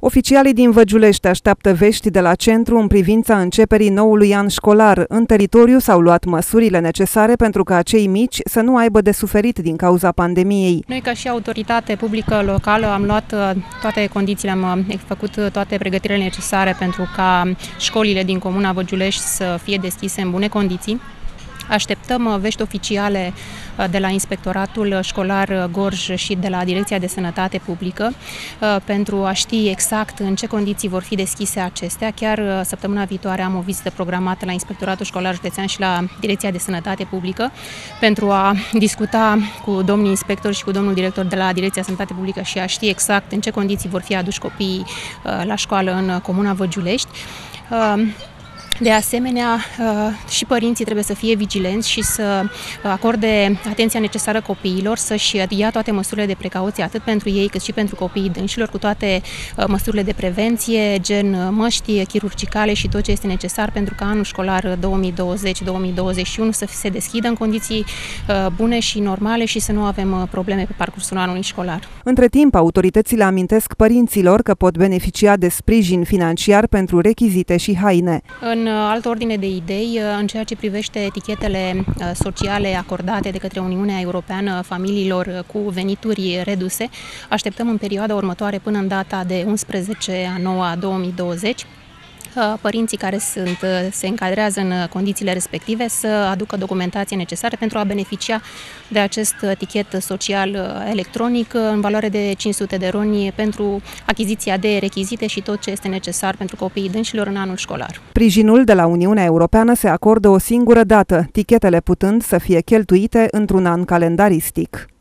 Oficialii din Văgiulești așteaptă vești de la centru în privința începerii noului an școlar. În teritoriu s-au luat măsurile necesare pentru ca cei mici să nu aibă de suferit din cauza pandemiei. Noi, ca și autoritate publică locală, am luat toate condițiile, am făcut toate pregătirile necesare pentru ca școlile din comuna Văgiulești să fie deschise în bune condiții. Așteptăm vești oficiale de la Inspectoratul Școlar Gorj și de la Direcția de Sănătate Publică pentru a ști exact în ce condiții vor fi deschise acestea. Chiar săptămâna viitoare am o vizită programată la Inspectoratul Școlar Județean și la Direcția de Sănătate Publică pentru a discuta cu domnii inspectori și cu domnul director de la Direcția Sănătate Publică și a ști exact în ce condiții vor fi aduși copiii la școală în comuna Văgiulești. De asemenea, și părinții trebuie să fie vigilenți și să acorde atenția necesară copiilor, să-și ia toate măsurile de precauție, atât pentru ei cât și pentru copiii dânșilor, cu toate măsurile de prevenție, gen măști chirurgicale și tot ce este necesar pentru ca anul școlar 2020-2021 să se deschidă în condiții bune și normale și să nu avem probleme pe parcursul anului școlar. Între timp, autoritățile amintesc părinților că pot beneficia de sprijin financiar pentru rechizite și haine. În altă ordine de idei, în ceea ce privește etichetele sociale acordate de către Uniunea Europeană familiilor cu venituri reduse, așteptăm în perioada următoare, până în data de 11/9/2020, părinții care se încadrează în condițiile respective să aducă documentație necesară pentru a beneficia de acest tichet social electronic în valoare de 500 de RON pentru achiziția de rechizite și tot ce este necesar pentru copiii dânșilor în anul școlar. Sprijinul de la Uniunea Europeană se acordă o singură dată, tichetele putând să fie cheltuite într-un an calendaristic.